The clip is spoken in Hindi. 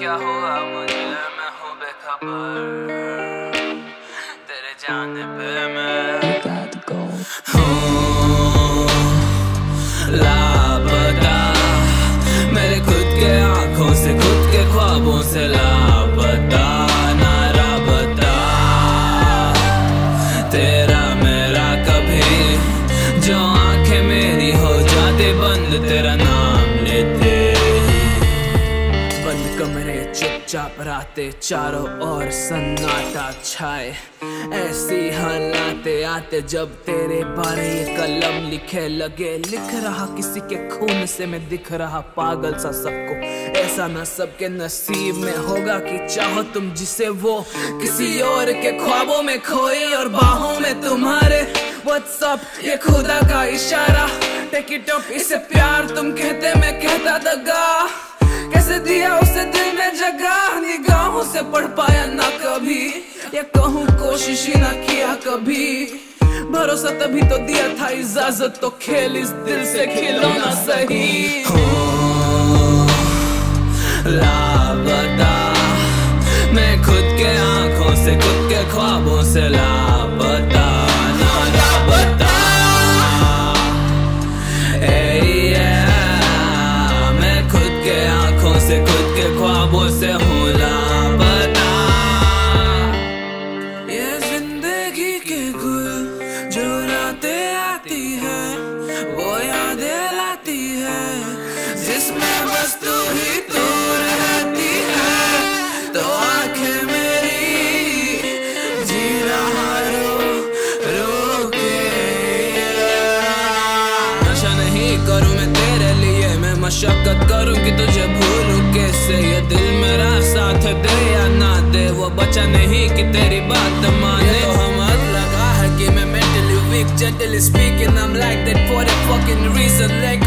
क्या हुआ मुझे, मैं हूँ बेखबर तेरे जाने पे मैं हूँ लापता, मेरे खुद के आँखों से खुद के ख्वाबों से लापता, ना राबता तेरा मेरा कभी, जो आंखें मेरी हो जाते बंद तेरा नाम लेते। बंद कमरे चुपचाप रातें, चारों ओर सन्नाटा छाए, ऐसी हालाते आते जब तेरे बारे ये कलम लिखे लगे। लिख रहा किसी के खून से मैं दिख रहा पागल सा सबको, ऐसा न सबके नसीब में होगा कि चाहो तुम जिसे वो किसी और के ख्वाबों में खोए और बाहों में तुम्हारे। व्हाट्सअप ये खुदा का इशारा, टेक इट अप इसे प्यार तुम कहते मैं कहता दगा, कैसे दिया उसे दिल में जगह, निगाहों से पढ़ पाया ना कभी, या कहूँ कोशिश ही ना किया कभी, भरोसा तभी तो दिया था इजाजत, तो खेल इस दिल से खिलौना सही। लापता मैं खुद के आँखों से खुद के ख्वाबों से लापता, ना लापता मैं खुद के आँखों से खुद के ख्वाबों से हूँ लापता। ये जिंदगी के गुल जो रातें आती है वो यादें लाती है, जिसमें बस तू ही तू रहती है, तो आंखें मेरी जी रहा रो रो के। नशा नहीं करूँ मैं तेरे लिए, मैं मशक्कत करूँ कि तुझे भूलूं कैसे, ये दिल मेरा साथ दे या ना दे, वो बचा नहीं कि तेरी बात माने। तो हमें लगा है कि मैं mentally weak, gently speaking I'm like that for that fucking reason, like